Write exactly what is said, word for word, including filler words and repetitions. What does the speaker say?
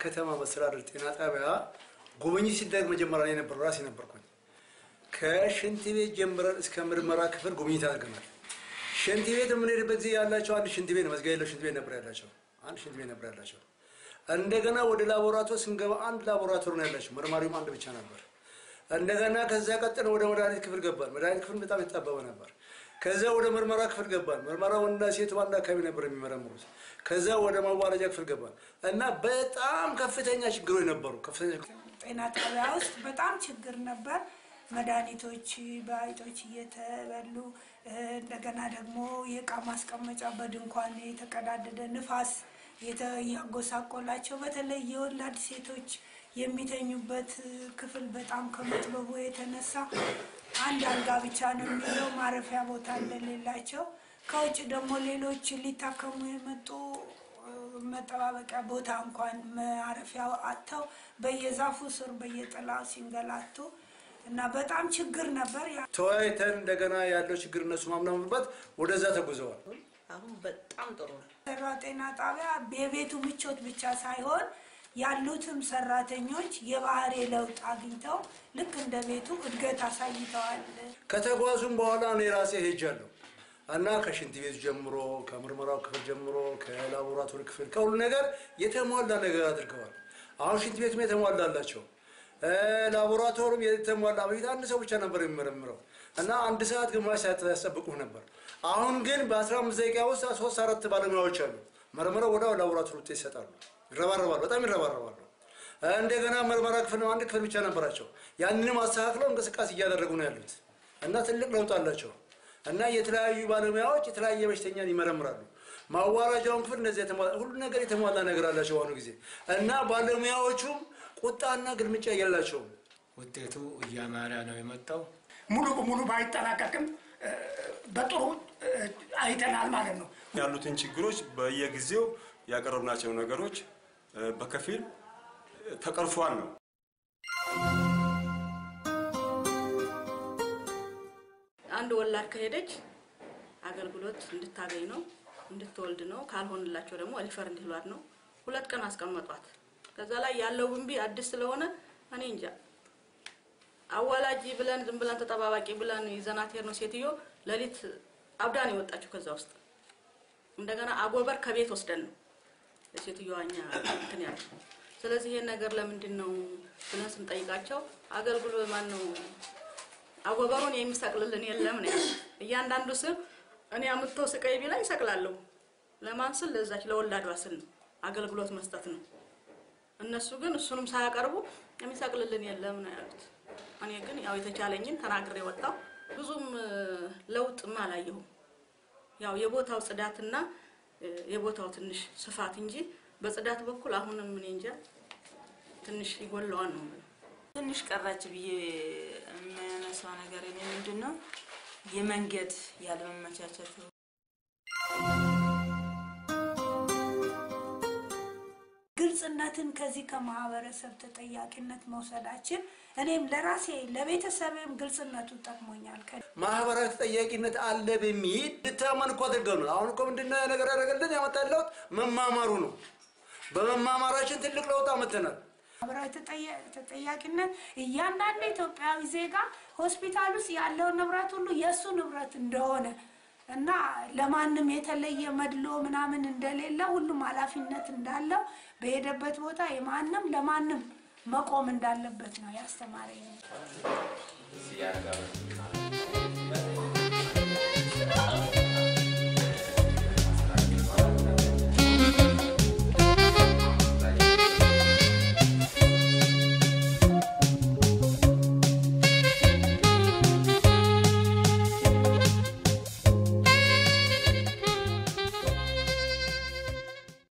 ከተማ መስተዳድር ጤና ጣቢያ ጉብኝት ሲደረግ መጀመሪያ ላይ ነበር ራሴ ነበርኩኝ ከሽንት ቤት ጀምረን እስከ ምርመራ ክፍል ጉብኝት አድርገናል ሽንት ቤት ምን ይደረበት ዚህ ያላቸው አንድ ሽንት ቤት መዝጊያ የለው ሽንት ቤት ነበር ያላቸው አንድ ሽንት ቤት ነበር ያላቸው እንደገና ወደ ላቦራቶሪ ስንገባ አንድ ላቦራቶሪ ነው ያላቸው መርማሪውም አንድ ብቻ ነበር እንደገና ከዛ ቀጥሎ ወደ መድኃኒት ክፍል ገባን መድኃኒት ክፍል በጣም የተጣበበ ነበር ከዛ ወደ ምርመራ ክፍል ገባን ምርመራውና ሴት ባንዳ አካባቢ ነበር የሚመረምሩት ከዛ ወደ ማዋለጃ ክፍል ገባን እና በጣም ከፍተኛ ችግሮች ነበሩ ከፍተኛ ጤና ጣቢያ ውስጥ በጣም ችግር ነበር መድኃኒቶች ባይቶች እየተበሉ እንደገና ደግሞ የቃ ማስቀመጫ በድንኳን የተቀዳደደ ንፋስ የተያጎሳቆላቸው በተለይ የወላድ ሴቶች የሚተኙበት ክፍል በጣም ከመጥበቡ የተነሳ አንድ አልጋ ብቻ ነው የሚለው ማረፊያ ቦታ እንደሌላቸው ከውጭ ደግሞ ሌሎች ሊታከሙ የመጡ መጠባበቂያ ቦታ እንኳን ማረፊያው አጥተው በየዛፉ ስር በየጥላው ሲንገላቱ እና በጣም ችግር ነበር ተወያይተን እንደገና ያለው ችግር እነሱ ማምናምበት ወደዛ ተጉዘዋል አሁን በጣም ጥሩ ነው ጤና ጣቢያ በቤቱ ምቾት ብቻ ሳይሆን ያሉትም ሰራተኞች የባህሪ ለውጥ አግኝተው ልክ እንደ ቤቱ እድገት አሳይተዋል ከተጓዙም በኋላ ነው ራሴ ሄጃለሁ እና ከሽንት ቤት ጀምሮ ከምርመራው ክፍል ጀምሮ ከላቦራቶሪ ክፍል ከሁሉ ነገር የተሟላ ነገር አድርገዋል አሁን ሽንት ቤቱም የተሟላላቸው ላቦራቶሪም የተሟላ በፊት አንድ ሰው ብቻ ነበር የሚመረምረው እና አንድ ሰዓት ግማሽ ሰዓት ያስጠብቁ ነበር አሁን ግን በ15 ደቂቃ ውስጥ ሶስት አራት ባለሙያዎች አሉ መርመራው ወዳው ላቦራቶሪ ውጤት ይሰጣሉ ይረባረባሉ በጣም ይረባረባሉ እንደገና ምርመራ ክፍል አንድ ክፍል ብቻ ነበራቸው ያንንም አስተካክለው እንቅስቃሴ እያደረጉ ነው ያሉት እና ትልቅ ለውጥ አላቸው እና የተለያዩ ባለሙያዎች የተለያየ በሽተኛን ይመረምራሉ ማዋራጃውን ክፍል እንደዚህ የተሟላ ሁሉ ነገር የተሟላ ነገር አላቸው አሁን ጊዜ እና ባለሙያዎቹም ቁጣና ግልምጫ ያላቸው ውጤቱ እያማረ ነው የመጣው ሙሉ በሙሉ ባይጠናቀቅም በጥሩ አይተናል ማለት ነው ያሉትን ችግሮች በየጊዜው ያቀረብናቸው ነገሮች በከፊል ተቀርፏል ነው አንድ ወላድ ከሄደች አገልግሎት እንድታገኝ ነው እንድትወልድ ነው ካልሆነላቸው ደግሞ ሪፈር እንዲሏት ነው ሁለት ቀን አስቀመጧት ከዛ ላይ ያለው ብንቢ አዲስ ስለሆነ እኔ እንጃ አዋላጂ ብለን ዝም ብለን ተጠባባቂ ብለን ይዘናት ሄር ነው ሴትዮ ለሊት አብዳን ይወጣችሁ ከዛ ውስጥ እንደገና አጎበር ከቤት ወስደን ነው ሴትዮዋኛ እንትን ያለ ስለዚህ ይሄ ነገር ለምንድን ነው ብለን ስንጠይቃቸው አገልግሎት ማን ነው አጎበሩን የሚሰቅልልን የለም ነው እያንዳንዱ ስም እኔ አምጥቶ ስቀይ ቢላይ ይሰቅላለሁ ለማን ስል ለዛች ለወላዷ ስል ነው አገልግሎት መስጠት ነው እነሱ ግን እሱንም ሳያቀርቡ የሚሰቅልልን የለም ነው ያሉት እኔ ግን ያው የተቻለኝን ተናግሬ ወጣው ብዙም ለውጥ ማላየው ያው የቦታው ጽዳትና የቦታው ትንሽ ስፋት እንጂ በጽዳት በኩል አሁንም ምን እንጃ ትንሽ ይጎለዋል ነው ትንሽ ቀራጭ ብዬ የምነሳው ነገር ምንድነው የመንገድ ያለመመቻቸት ግልጽነትን ከዚህ ከማህበረሰብ ተጠያቂነት መውሰዳችን እኔም ለራሴ ለቤተሰብም ግልጽነቱ ጠቅሞኛል ማህበራዊ ተጠያቂነት አለ በሚል ተማን እኮ አድርገው ነው አሁን እኮ ምንድነው ነገር ያደረገልን ያመጣለው መማማሩ ነው በመማማራችን ትልቅ ለውጥ አመጣናል ማህበራዊ ተጠያቂነት እያንዳንዱ ኢትዮጵያዊ ዜጋ ሆስፒታል ውስጥ ያለው ንብረት ሁሉ የሱ ንብረት እንደሆነ እና ለማንም የተለየ መድሎ ምናምን እንደሌለ ሁሉም ኃላፊነት እንዳለው በሄደበት ቦታ የማንም ለማንም መቆም እንዳለበት ነው ያስተማረኝ